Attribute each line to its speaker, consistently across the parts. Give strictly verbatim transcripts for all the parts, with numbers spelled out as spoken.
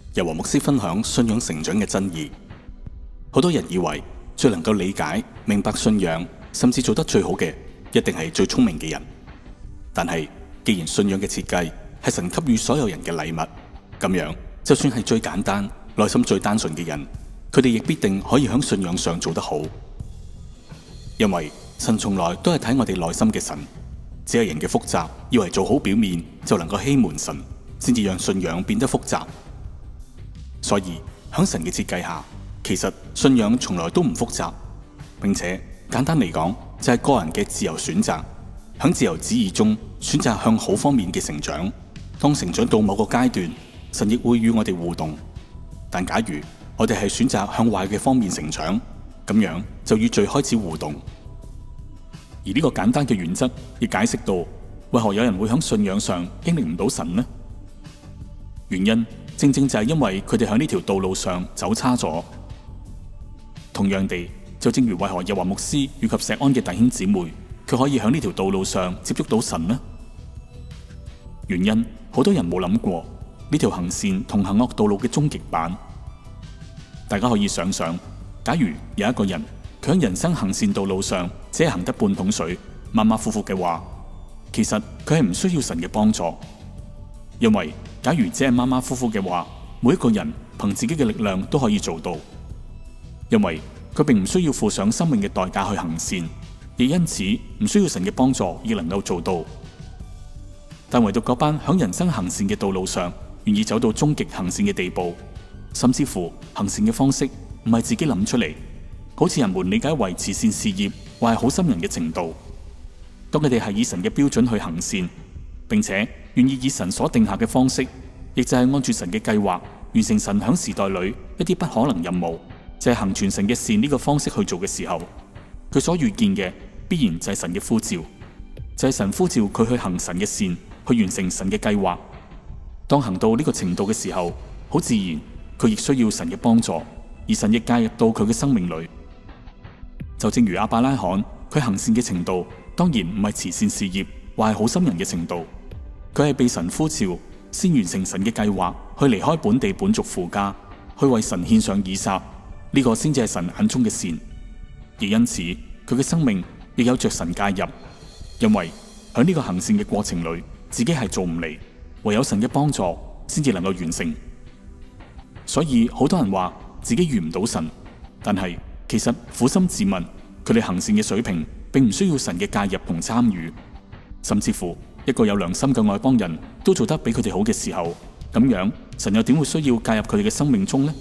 Speaker 1: 由黃牧師分享信仰成長嘅真義。好多人以為最能夠理解、明白信仰，甚至做得最好嘅，一定係最聰明嘅人。但係，既然信仰嘅設計係神給予所有人嘅禮物，咁樣就算係最簡單、內心最單純嘅人，佢哋亦必定可以喺信仰上做得好。因為神從來都係睇我哋內心嘅神，只係人嘅複雜，以為做好表面就能夠欺瞞神，先至讓信仰變得複雜。所以喺神嘅設計下，其實信仰從來都唔複雜，並且簡單嚟講就係個人嘅自由選擇，喺自由旨意中選擇向好方面嘅成長。當成長到某個階段，神亦會與我哋互動。但假如我哋係選擇向壞嘅方面成長，咁樣就與罪開始互動。而呢個簡單嘅原則亦解釋到，為何有人會喺信仰上經歷唔到神呢？原因正正就係因為佢哋喺呢條道路上走差咗。同樣地，就正如為何日華牧師以及石安嘅弟兄姊妹，佢可以喺呢條道路上接觸到神呢？原因好多人冇諗過呢條行善同行惡道路嘅終極版。大家可以想想，假如有一個人佢喺人生行善道路上只係行得半桶水，馬馬虎虎嘅話，其實佢係唔需要神嘅幫助。因為假如只係馬馬虎虎嘅話，每一個人憑自己嘅力量都可以做到。因為佢並唔需要付上生命嘅代價去行善，亦因此唔需要神嘅幫助亦能夠做到。但唯獨嗰班響人生行善嘅道路上願意走到終極行善嘅地步，甚至乎行善嘅方式唔係自己諗出嚟，好似人們理解為慈善事業或係好心人嘅程度。當佢哋係以神嘅標準去行善，並且願意以神所定下嘅方式，亦就係按住神嘅計劃完成神響時代裏一啲不可能任務，就係行傳神嘅善呢個方式去做嘅時候，佢所遇見嘅必然就係神嘅呼召，就係神呼召佢去行神嘅善，去完成神嘅計劃。當行到呢個程度嘅時候，好自然佢亦需要神嘅幫助，而神亦介入到佢嘅生命裏。就正如亞伯拉罕，佢行善嘅程度當然唔係慈善事業或係好心人嘅程度，佢係被神呼召先完成神嘅計劃，去離開本地本族父家，去為神獻上以撒。呢個先至係神眼中嘅善，而因此佢嘅生命亦有着神介入。因為喺呢個行善嘅過程裏，自己係做唔嚟，唯有神嘅幫助先至能夠完成。所以好多人話自己遇唔到神，但係其實苦心自問，佢哋行善嘅水平並唔需要神嘅介入同參與。甚至乎一個有良心嘅外邦人都做得比佢哋好嘅時候，咁樣神又點會需要介入佢哋嘅生命中呢？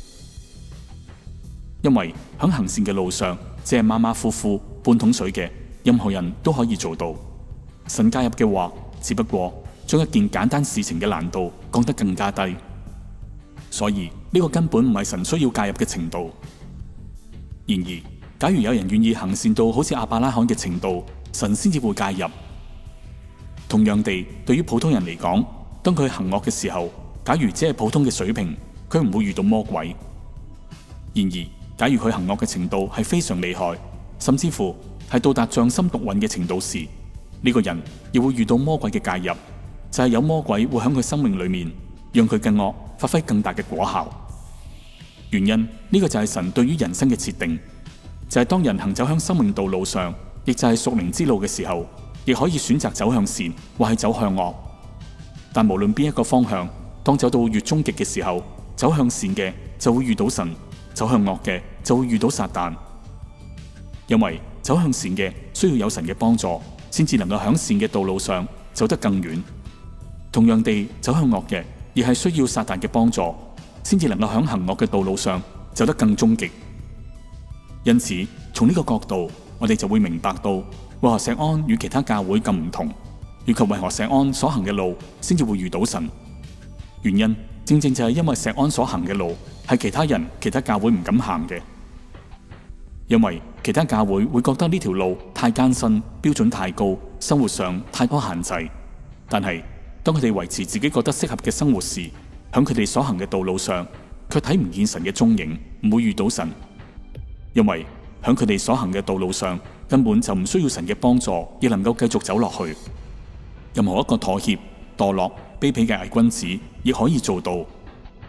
Speaker 1: 因為喺行善嘅路上，只係馬馬虎虎半桶水嘅，任何人都可以做到。神介入嘅話，只不過將一件簡單事情嘅難度降得更加低。所以呢個根本唔係神需要介入嘅程度。然而，假如有人願意行善到好似亞伯拉罕嘅程度，神先至會介入。同樣地，對於普通人嚟講，當佢行惡嘅時候，假如只係普通嘅水平，佢唔會遇到魔鬼。然而，假如佢行惡嘅程度係非常厲害，甚至乎係到達匠心獨運嘅程度時，呢個人亦會遇到魔鬼嘅介入，就係有魔鬼會喺佢生命裏面，讓佢嘅惡發揮更大嘅果效。原因呢個就係神對於人生嘅設定，就係當人行走向生命道路上，亦就係屬靈之路嘅時候，亦可以選擇走向善或係走向惡。但無論邊一個方向，當走到越終極嘅時候，走向善嘅就會遇到神，走向惡嘅就會遇到撒旦。因為走向善嘅需要有神嘅幫助，先至能夠響善嘅道路上走得更遠。同樣地，走向惡嘅亦係需要撒旦嘅幫助，先至能夠響行惡嘅道路上走得更終極。因此，從呢個角度，我哋就會明白到為何石安與其他教會咁唔同，以及為何石安所行嘅路先至會遇到神。原因正正就係因為石安所行嘅路係其他人、其他教會唔敢行嘅。因為其他教會會覺得呢條路太艱辛，標準太高，生活上太多限制。但係當佢哋維持自己覺得適合嘅生活時，響佢哋所行嘅道路上，卻睇唔見神嘅蹤影，唔會遇到神。因為響佢哋所行嘅道路上，根本就唔需要神嘅幫助，亦能夠繼續走落去。任何一個妥協、墮落、卑鄙嘅偽君子，亦可以做到。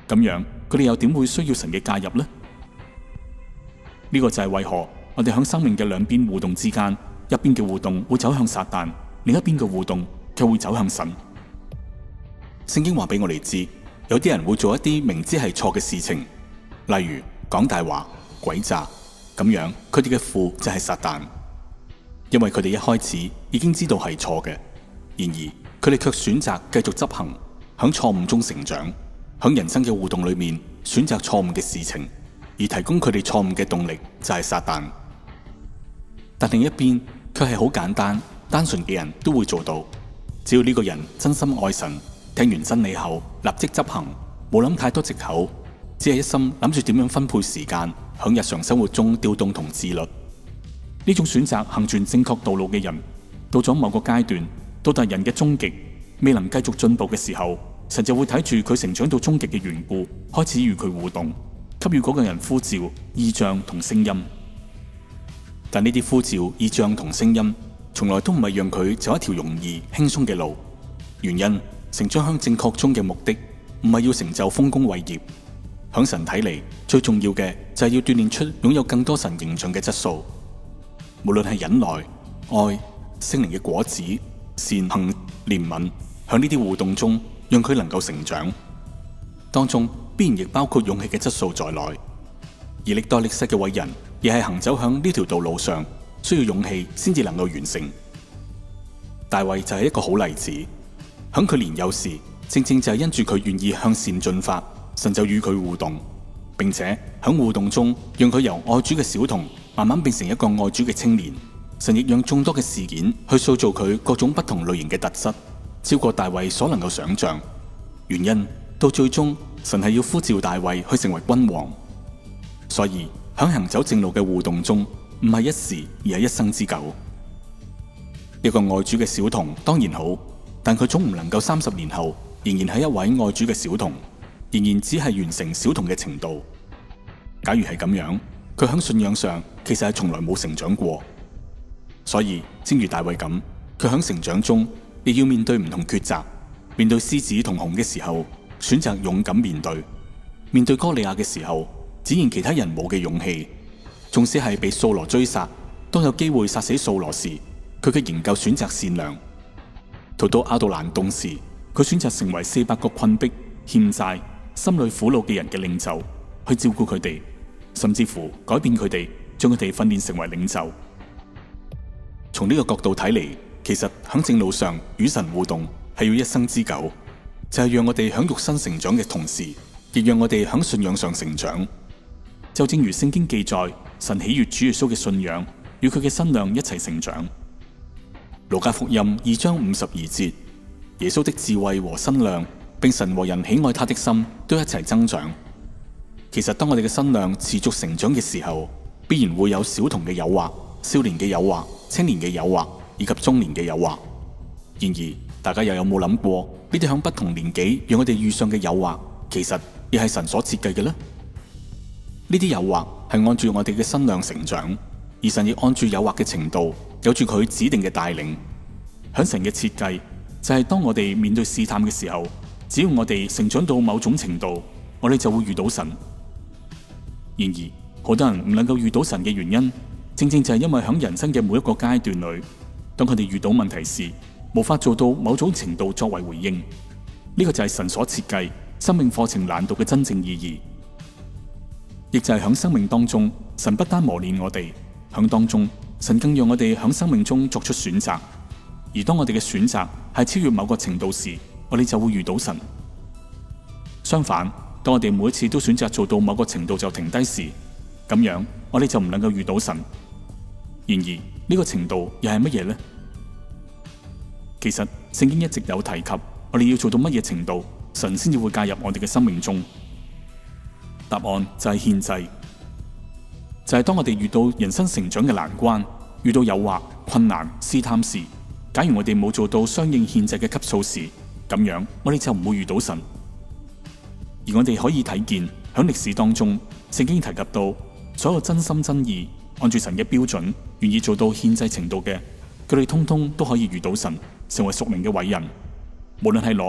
Speaker 1: 咁樣佢哋又點會需要神嘅介入呢？呢個就係為何我哋喺生命嘅兩邊互動之間，一邊嘅互動會走向撒旦，另一邊嘅互動卻會走向神。聖經話俾我哋知，有啲人會做一啲明知係錯嘅事情，例如講大話、詭詐，咁樣佢哋嘅父就係撒旦，因為佢哋一開始已經知道係錯嘅，然而佢哋卻選擇繼續執行，喺錯誤中成長，喺人生嘅互動裏面選擇錯誤嘅事情，而提供佢哋錯誤嘅動力就係撒旦。但另一邊卻係好簡單單純嘅人都會做到，只要呢個人真心愛神，聽完真理後立即執行，冇諗太多藉口，只係一心諗住點樣分配時間，喺日常生活中調動同自律。呢種選擇行傳正確道路嘅人，到咗某個階段，到達人嘅終極，未能繼續進步嘅時候，神就會睇住佢成長到終極嘅緣故，開始與佢互動，給予嗰個人呼召、異象同聲音。但呢啲呼召、異象同聲音，從來都唔係讓佢走一條容易輕鬆嘅路。原因，成長向正確中嘅目的，唔係要成就豐功偉業。響神睇嚟，最重要嘅就係要鍛煉出擁有更多神形象嘅質素。無論係忍耐、愛、聖靈嘅果子、善行、憐憫，響呢啲互動中，讓佢能夠成長。當中必然亦包括勇氣嘅質素在內。而歷代歷世嘅偉人，亦係行走響呢條道路上，需要勇氣先至能夠完成。大衛就係一個好例子，響佢年幼時，正正就係因住佢願意向善進發，神就與佢互動，並且響互動中，讓佢由愛主嘅小童慢慢變成一個愛主嘅青年。神亦讓眾多嘅事件去塑造佢各種不同類型嘅特質，超過大衛所能夠想象。原因到最終，神係要呼召大衛去成為君王。所以響行走正路嘅互動中，唔係一時，而係一生之久。一個愛主嘅小童當然好，但佢總唔能夠三十年後仍然係一位愛主嘅小童，仍然只係完成小童嘅程度。假如係咁樣，佢響信仰上其實係從來冇成長過。所以正如大衛咁，佢響成長中亦要面對唔同抉擇。面對獅子同熊嘅時候，選擇勇敢面對；面對哥利亞嘅時候，展現其他人冇嘅勇氣。縱使係被掃羅追殺，當有機會殺死掃羅時，佢嘅仍舊選擇善良。逃到亞杜蘭洞時，佢選擇成為四百個困迫、欠債、心裏苦惱嘅人嘅領袖，去照顧佢哋，甚至乎改變佢哋，將佢哋訓練成為領袖。從呢個角度睇嚟，其實響正路上與神互動係要一生之久，就係讓我哋響肉身成長嘅同時，亦讓我哋響信仰上成長。就正如聖經記載，神喜悅主耶穌嘅信仰與佢嘅身量一齊成長。路加福音二章五十二節，耶穌的智慧和身量，並神和人喜愛他的心都一齊增長。其實當我哋嘅身量持續成長嘅時候，必然會有小童嘅誘惑、少年嘅誘惑、青年嘅誘惑以及中年嘅誘惑。然而大家又有冇諗過，呢啲響不同年紀讓我哋遇上嘅誘惑，其實亦係神所設計嘅呢？呢啲誘惑係按住我哋嘅身量成長，而神亦按住誘惑嘅程度，有住佢指定嘅帶領。響神嘅設計就係當我哋面對試探嘅時候，只要我哋成長到某種程度，我哋就會遇到神。然而好多人唔能夠遇到神嘅原因，正正就係因為響人生嘅每一個階段裏，當佢哋遇到問題時，無法做到某種程度作為回應。呢個就係神所設計生命課程難度嘅真正意義，亦就係響生命當中，神不單磨練我哋，響當中神更讓我哋響生命中作出選擇。而當我哋嘅選擇係超越某個程度時，我哋就會遇到神。相反，當我哋每一次都選擇做到某個程度就停低時，咁樣我哋就唔能夠遇到神。然而呢個程度又係乜嘢呢？其實聖經一直有提及，我哋要做到乜嘢程度，神先至會介入我哋嘅生命中。答案就係獻祭，就係當我哋遇到人生成長嘅難關，遇到誘惑、困難、試探時，假如我哋冇做到相應獻祭嘅級數時，咁樣我哋就唔會遇到神。而我哋可以睇見響歷史當中，聖經提及到所有真心真意按住神嘅標準，願意做到獻祭程度嘅，佢哋通通都可以遇到神，成為屬靈嘅偉人。無論係挪亞、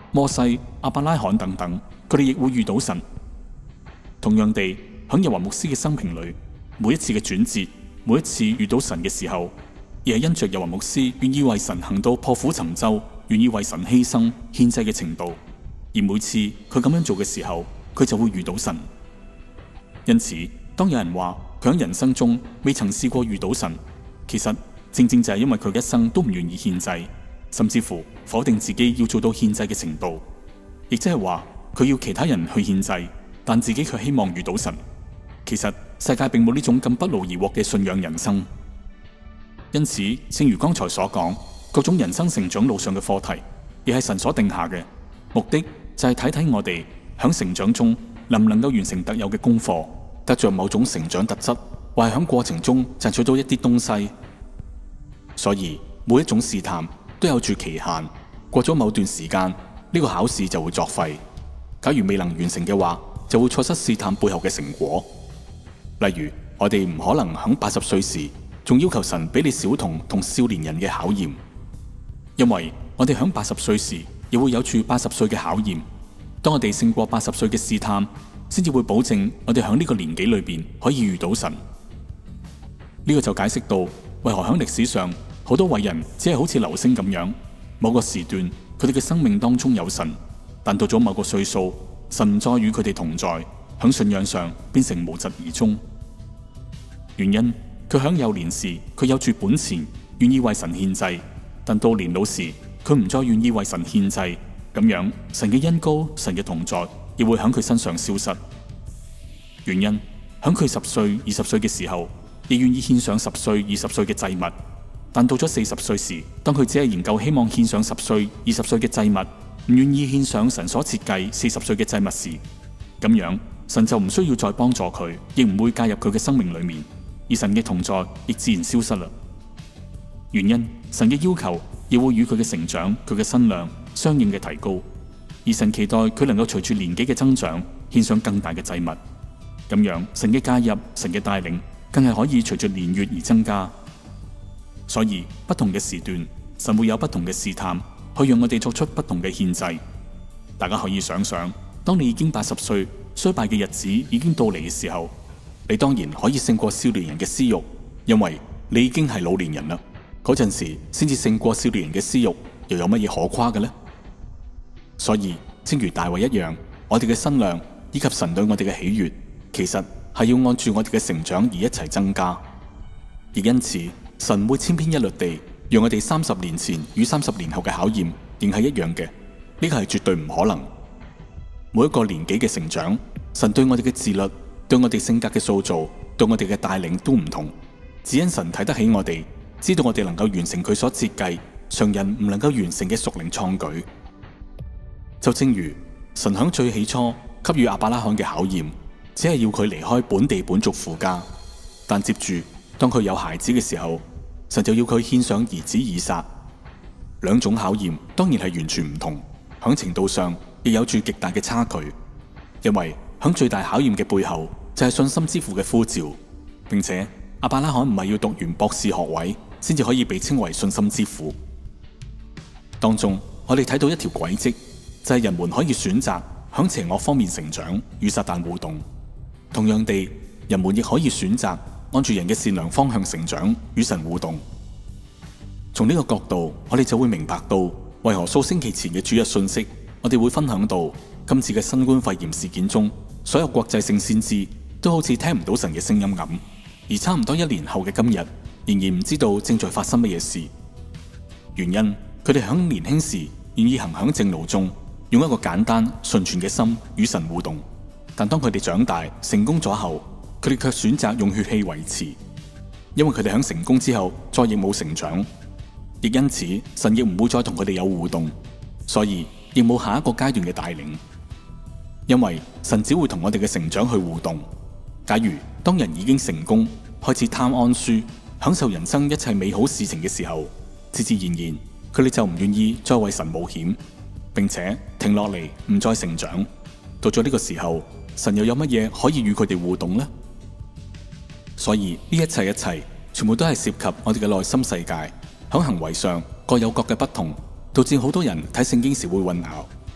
Speaker 1: 摩西、亞伯拉罕等等，佢哋亦會遇到神。同樣地，喺日華牧師嘅生平裏，每一次嘅轉折，每一次遇到神嘅時候，而係因着日華牧師願意為神行到破釜沉舟，願意為神犧牲獻祭嘅程度，而每次佢咁樣做嘅時候，佢就會遇到神。因此，當有人話佢喺人生中未曾試過遇到神，其實正正就係因為佢一生都唔願意獻祭，甚至乎否定自己要做到獻祭嘅程度，亦即係話佢要其他人去獻祭，但自己卻希望遇到神。其實世界並冇呢種咁不勞而獲嘅信仰人生。因此，正如剛才所講，各種人生成長路上嘅課題，亦係神所定下嘅，目的就係睇睇我哋響成長中能唔能夠完成特有嘅功課，得着某種成長特質，或係響過程中賺取到一啲東西。所以每一種試探都有住期限，過咗某段時間，呢個考試就會作廢。假如未能完成嘅話，就會錯失試探背後嘅成果。例如，我哋唔可能喺八十歲時仲要求神俾你小童同少年人嘅考驗，因為我哋喺八十歲時亦會有住八十歲嘅考驗。當我哋勝過八十歲嘅試探，先至會保證我哋喺呢個年紀裏邊可以遇到神。呢個就解釋到為何喺歷史上好多偉人只係好似流星咁樣，某個時段佢哋嘅生命當中有神，但到咗某個歲數，神唔再與佢哋同在，喺信仰上變成無疾而終。原因佢喺幼年時佢有住本錢，願意為神獻祭，但到年老時佢唔再願意為神獻祭，咁樣神嘅恩膏、神嘅同在亦會喺佢身上消失。原因喺佢十歲、二十歲嘅時候，亦願意獻上十歲、二十歲嘅祭物，但到咗四十歲時，當佢只係研究希望獻上十歲、二十歲嘅祭物，唔願意獻上神所設計四十歲嘅祭物時，咁樣神就唔需要再幫助佢，亦唔會介入佢嘅生命裏面，而神嘅同在亦自然消失啦。原因神嘅要求亦會與佢嘅成長、佢嘅身量相應嘅提高，而神期待佢能夠隨住年紀嘅增長獻上更大嘅祭物，咁樣神嘅介入、神嘅帶領更係可以隨住年月而增加。所以不同嘅時段，神會有不同嘅試探，去讓我哋作出不同嘅獻祭。大家可以想想，當你已經八十歲，衰敗嘅日子已經到嚟嘅時候，你當然可以勝過少年人嘅私欲，因為你已經係老年人啦。嗰陣時先至勝過少年人嘅私欲，又有乜嘢可誇嘅呢？所以正如大衛一樣，我哋嘅身量以及神對我哋嘅喜悅，其實係要按住我哋嘅成長而一齊增加。亦因此，神會千篇一律地讓我哋三十年前與三十年後嘅考驗仍係一樣嘅，呢個係絕對唔可能。每一個年紀嘅成長，神對我哋嘅自律、對我哋性格嘅塑造、對我哋嘅帶領都唔同。只因神睇得起我哋，知道我哋能夠完成佢所設計常人唔能夠完成嘅屬靈創舉。就正如神響最起初給予亞伯拉罕嘅考驗，只係要佢離開本地本族父家，但接住當佢有孩子嘅時候，神就要佢獻上兒子以撒。兩種考驗當然係完全唔同，響程度上亦有住極大嘅差距。因為響最大考驗嘅背後就係信心之父嘅呼召，並且亞伯拉罕唔係要讀完博士學位先至可以被稱為信心之父。當中我哋睇到一條軌跡，就係人們可以選擇響邪惡方面成長，與撒旦互動；同樣地，人們亦可以選擇按住人嘅善良方向成長，與神互動。從呢個角度，我哋就會明白到為何數星期前嘅主日信息，我哋會分享到今次嘅新冠肺炎事件中，所有國際性先知都好似聽唔到神嘅聲音咁，而差唔多一年後嘅今日，仍然唔知道正在發生乜嘢事。原因佢哋響年輕時願意行響正路中，用一個簡單純全嘅心與神互動，但當佢哋長大成功咗後，佢哋卻選擇用血氣維持，因為佢哋響成功之後再亦冇成長，亦因此神亦唔會再同佢哋有互動，所以亦冇下一個階段嘅帶領。因為神只會同我哋嘅成長去互動。假如當人已經成功，開始貪安舒，享受人生一切美好事情嘅時候，自自然然佢哋就唔願意再為神冒險，並且停落嚟唔再成長。到咗呢個時候，神又有乜嘢可以與佢哋互動呢？所以呢一切一切全部都係涉及我哋嘅內心世界，喺行為上各有各嘅不同，導致好多人睇聖經時會混淆，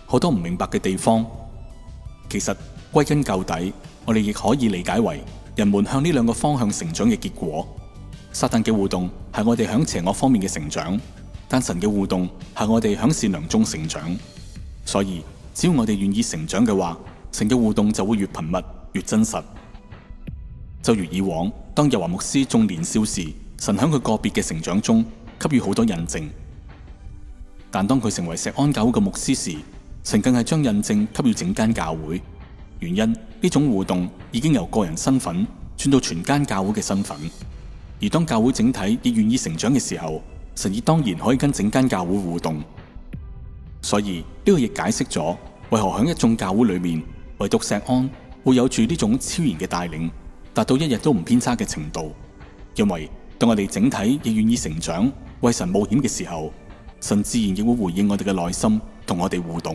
Speaker 1: 好多唔明白嘅地方。其實歸根究底，我哋亦可以理解為人們向呢兩個方向成長嘅結果。撒旦嘅互動係我哋響邪惡方面嘅成長，但神嘅互動係我哋響善良中成長。所以只要我哋願意成長嘅話，神嘅互動就會越頻密越真實。就如以往，當日華牧師仲年少時，神響佢個別嘅成長中給予好多印證。但當佢成為石安教會嘅牧師時，神更係將印證給予整間教會。原因呢種互動已經由個人身份轉到全間教會嘅身份。而當教會整體亦願意成長嘅時候，神亦當然可以跟整間教會互動。所以呢個亦解釋咗為何響一眾教會裏面，唯獨石安會有住呢種超然嘅帶領，達到一日都唔偏差嘅程度。因為當我哋整體亦願意成長，為神冒險嘅時候，神自然亦會回應我哋嘅內心，同我哋互動。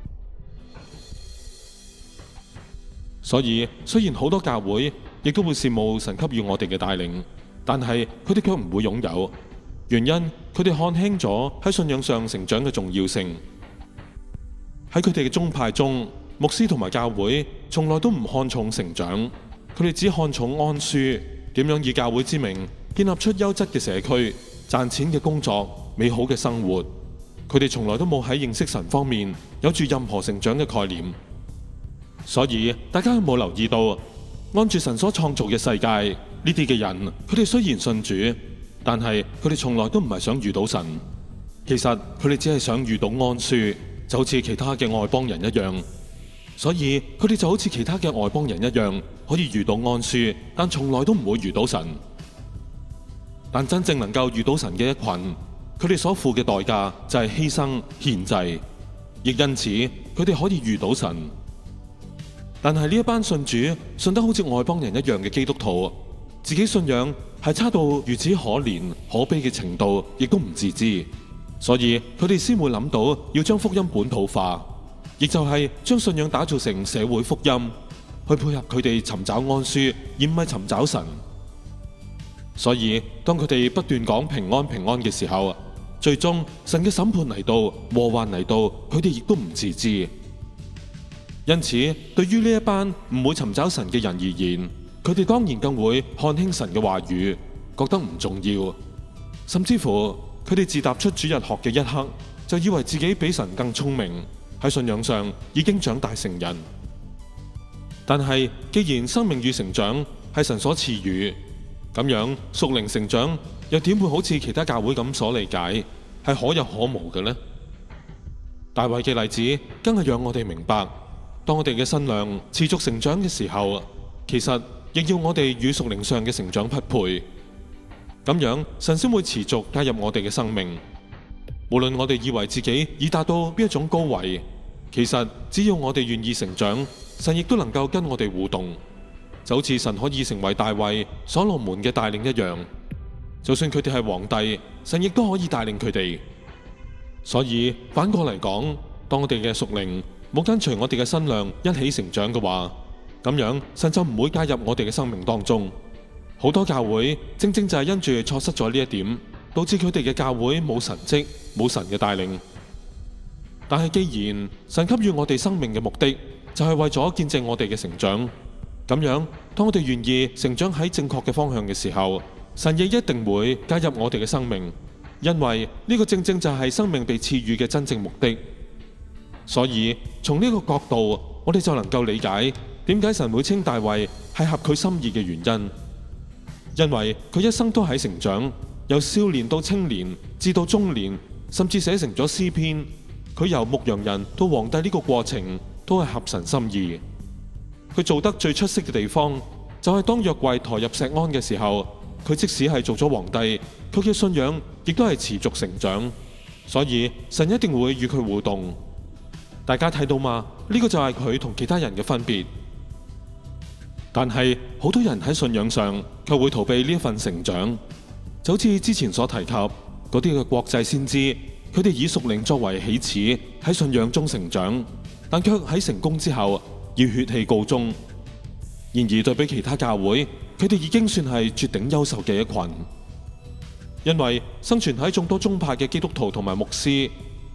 Speaker 2: 所以雖然好多教會亦都會羨慕神給予我哋嘅帶領，但係佢哋卻唔會擁有，原因佢哋看輕咗喺信仰上成長嘅重要性。喺佢哋嘅宗派中，牧師同埋教會從來都唔看重成長，佢哋只看重安舒，點樣以教會之名建立出優質嘅社區、賺錢嘅工作、美好嘅生活。佢哋從來都冇喺認識神方面有住任何成長嘅概念。所以大家有冇留意到，按住神所創造嘅世界，呢啲嘅人，佢哋雖然信主，但係佢哋從來都唔係想遇到神。其實佢哋只係想遇到安舒，就好似其他嘅外邦人一樣。所以佢哋就好似其他嘅外邦人一樣，可以遇到安舒，但從來都唔會遇到神。但真正能夠遇到神嘅一群，佢哋所付嘅代價就係犧牲獻祭，亦因此佢哋可以遇到神。但係呢一班信主信得好似外邦人一樣嘅基督徒，自己信仰係差到如此可憐可悲嘅程度，亦都唔自知。所以佢哋先會諗到要將福音本土化，亦就係將信仰打造成社會福音，去配合佢哋尋找安舒，而唔係尋找神。所以當佢哋不斷講平安平安嘅時候，最終神嘅審判嚟到，禍患嚟到，佢哋亦都唔自知。因此對於呢一班唔會尋找神嘅人而言，佢哋當然更會看輕神嘅話語，覺得唔重要。甚至乎佢哋自踏出主日學嘅一刻，就以為自己比神更聰明，喺信仰上已經長大成人。但係既然生命與成長係神所賜予，咁樣屬靈成長又點會好似其他教會咁所理解係可有可無嘅呢？大衛嘅例子更係讓我哋明白，當我哋嘅身量持續成長嘅時候，其實亦要我哋與屬靈上嘅成長匹配，咁樣神先會持續加入我哋嘅生命。無論我哋以為自己已達到邊一種高位，其實只要我哋願意成長，神亦都能夠跟我哋互動，就好似神可以成為大衛、所羅門嘅帶領一樣。就算佢哋係皇帝，神亦都可以帶領佢哋。所以反過嚟講，當我哋嘅屬靈冇跟隨我哋嘅身量一起成長嘅話，咁樣神就唔會介入我哋嘅生命當中。好多教會正正就係因住錯失咗呢一點，導致佢哋嘅教會冇神蹟、冇神嘅帶領。但係既然神給予我哋生命嘅目的就係為咗見證我哋嘅成長，咁樣當我哋願意成長喺正確嘅方向嘅時候，神亦一定會介入我哋嘅生命，因為呢個正正就係生命被賜予嘅真正目的。所以從呢個角度，我哋就能夠理解點解神會稱大衛係合佢心意嘅原因。因為佢一生都喺成長，由少年到青年，至到中年，甚至寫成咗詩篇。佢由牧羊人到皇帝呢個過程都係合神心意。佢做得最出色嘅地方就係當約櫃抬入錫安嘅時候，佢即使係做咗皇帝，佢嘅信仰亦都係持續成長。所以神一定會與佢互動。大家睇到嘛？呢個就係佢同其他人嘅分別。但係好多人喺信仰上卻會逃避呢一份成長，就好似之前所提及嗰啲嘅國際先知，佢哋以屬靈作為起始喺信仰中成長，但卻喺成功之後要血氣告終。然而對比其他教會，佢哋已經算係絕頂優秀嘅一群，因為生存喺眾多宗派嘅基督徒同埋牧師，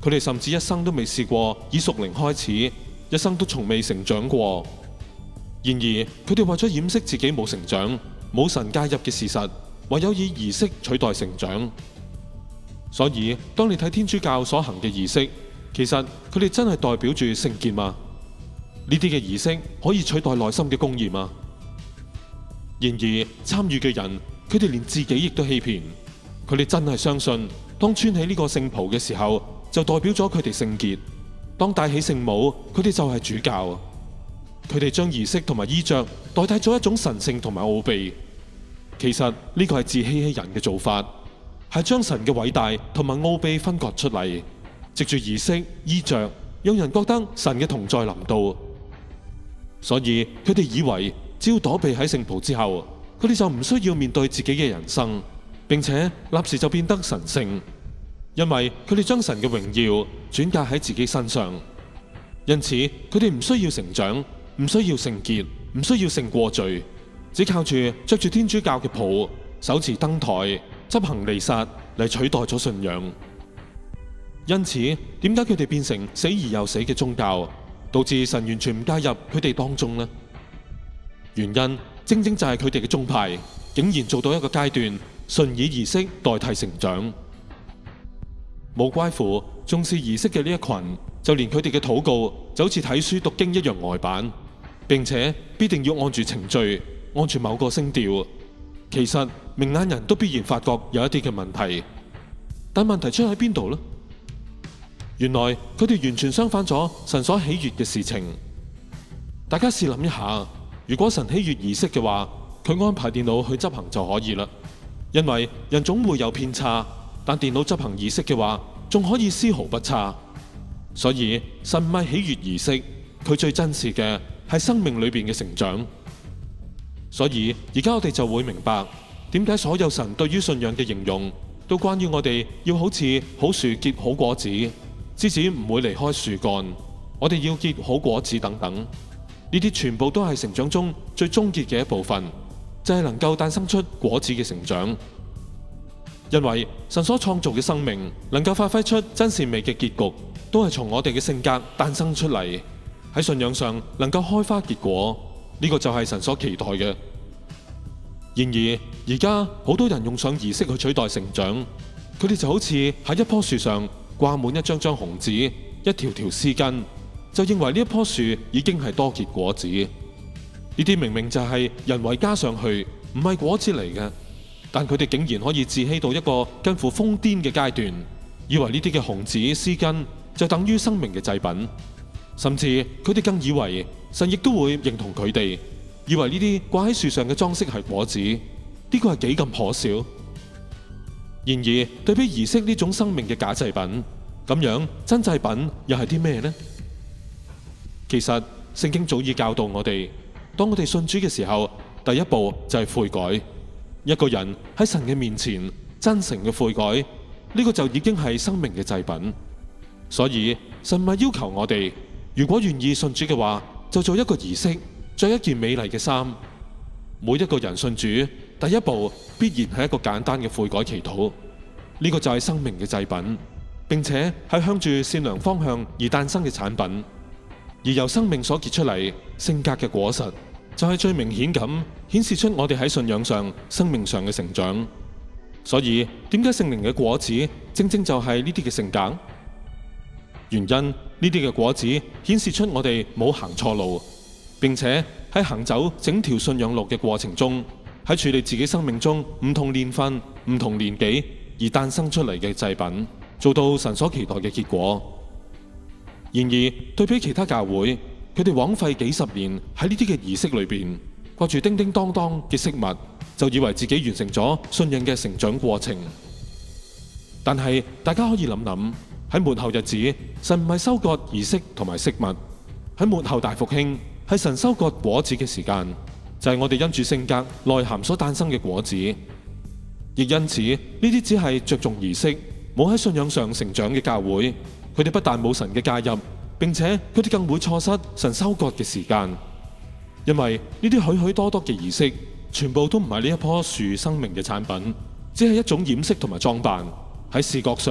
Speaker 2: 佢哋甚至一生都未試過以屬靈開始，一生都從未成長過。然而，佢哋為咗掩飾自己冇成長、冇神介入嘅事實，唯有以儀式取代成長。所以，當你睇天主教所行嘅儀式，其實佢哋真係代表住聖潔嗎？呢啲嘅儀式可以取代內心嘅公義嗎？然而，參與嘅人，佢哋連自己亦都欺騙。佢哋真係相信，當穿起呢個聖袍嘅時候，就代表咗佢哋聖潔；當戴起聖帽，佢哋就係主教。佢哋將儀式同埋衣着代替咗一種神聖同埋奧秘。其實呢個係自欺欺人嘅做法，係將神嘅偉大同埋奧秘分割出嚟，藉住儀式衣着，讓人覺得神嘅同在臨到。所以佢哋以為只要躲避喺聖袍之後，佢哋就唔需要面對自己嘅人生，並且立時就變得神聖，因為佢哋將神嘅榮耀轉嫁喺自己身上。因此佢哋唔需要成長，唔需要聖潔，唔需要勝過罪，只靠住着住天主教嘅袍，手持燈台，執行彌撒嚟取代咗信仰。因此，點解佢哋變成死而又死嘅宗教，導致神完全唔介入佢哋當中呢？原因正正就係佢哋嘅宗派竟然做到一個階段，純以儀式代替成長。無怪乎重視儀式嘅呢一群，就連佢哋嘅禱告就好似睇書讀經一樣呆板，並且必定要按住程序，按住某個聲調。其實明眼人都必然發覺有一啲嘅問題，但問題出喺邊度呢？原來佢哋完全相反咗神所喜悅嘅事情。大家試諗一下，如果神喜悅儀式嘅話，佢安排電腦去執行就可以啦。因為人總會有偏差，但電腦執行儀式嘅話，仲可以絲毫不差。所以神唔係喜悅儀式，佢最珍視嘅係生命裏邊嘅成長。所以而家我哋就會明白，點解所有神對於信仰嘅形容，都關於我哋要好似好樹結好果子，枝子唔會離開樹幹，我哋要結好果子等等。呢啲全部都係成長中最終結嘅一部分，就係能夠誕生出果子嘅成長。因為神所創造嘅生命能夠發揮出真善美嘅結局，都係從我哋嘅性格誕生出嚟，喺信仰上能夠開花結果，呢個就係神所期待嘅。然而而家好多人用上儀式去取代成長，佢哋就好似喺一棵樹上掛滿一張張紅紙，一條條絲巾，就認為呢一棵樹已經係多結果子。呢啲明明就係人為加上去，唔係果子嚟嘅，但佢哋竟然可以自欺到一個近乎瘋癲嘅階段，以為呢啲嘅紅紙絲巾就等於生命嘅祭品，甚至佢哋更以為神亦都會認同佢哋，以為呢啲掛喺樹上嘅裝飾係果子，呢個係幾咁可笑。然而對比儀式呢種生命嘅假祭品，咁樣真祭品又係啲咩呢？其實聖經早已教導我哋，當我哋信主嘅時候，第一步就係悔改。一個人喺神嘅面前真誠嘅悔改，呢個就已經係生命嘅祭品。所以神咪要求我哋，如果願意信主嘅話，就做一個儀式，着一件美麗嘅衫。每一個人信主，第一步必然係一個簡單嘅悔改祈禱，呢個就係生命嘅祭品，並且係向住善良方向而誕生嘅產品。而由生命所結出嚟性格嘅果實，就係最明顯咁顯示出我哋喺信仰上、生命上嘅成長。所以點解聖靈嘅果子正正就係呢啲嘅性格？原因呢啲嘅果子顯示出我哋冇行錯路，並且喺行走整條信仰路嘅過程中，喺處理自己生命中唔同年份、唔同年紀而誕生出嚟嘅祭品，做到神所期待嘅結果。然而對比其他教會，佢哋枉費幾十年喺呢啲嘅儀式裏邊掛住叮叮當當嘅飾物，就以為自己完成咗信仰嘅成長過程。但係大家可以諗諗，喺末後日子，神唔係收割儀式同埋飾物，喺末後大復興係神收割果子嘅時間，就係我哋因住性格內涵所誕生嘅果子。亦因此呢啲只係着重儀式，冇喺信仰上成長嘅教會，佢哋不但冇神嘅介入，並且佢哋更會錯失神收割嘅時間。因為呢啲許許多多嘅儀式，全部都唔係呢一棵樹生命嘅產品，只係一種掩飾同埋裝扮。喺視覺上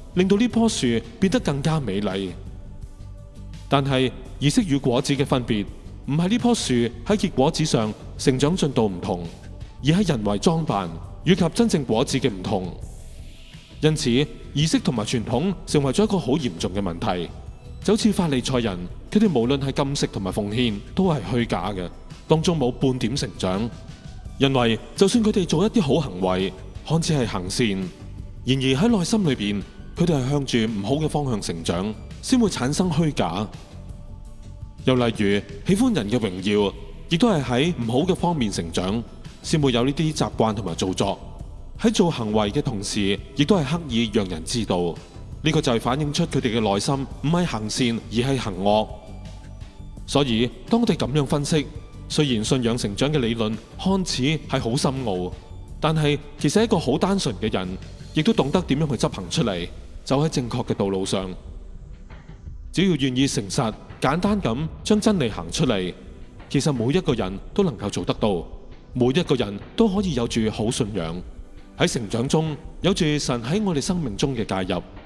Speaker 2: 令到呢棵樹變得更加美麗。但係儀式與果子嘅分別，唔係呢棵樹喺結果子上成長進度唔同，而係人為裝扮以及真正果子嘅唔同。因此，儀式同埋傳統成為咗一個好嚴重嘅問題。就好似法利賽人，佢哋無論係禁食同埋奉獻，都係虛假嘅，當中冇半點成長。因為就算佢哋做一啲好行為，看似係行善，然而喺內心裏邊，佢哋係向住唔好嘅方向成長，先會產生虛假。又例如喜歡人嘅榮耀，亦都係喺唔好嘅方面成長，先會有呢啲習慣同埋造作。喺做行為嘅同時，亦都係刻意讓人知道，呢個就係反映出佢哋嘅內心唔係行善而係行惡。所以當我哋咁樣分析，雖然信仰成長嘅理論看似係好深奧，但係其實一個好單純嘅人，亦都懂得點樣去執行出嚟，走喺正確嘅道路上。只要願意誠實簡單咁將真理行出嚟，其實每一個人都能夠做得到，每一個人都可以有住好信仰。喺成長中有住神喺我哋生命中嘅介入，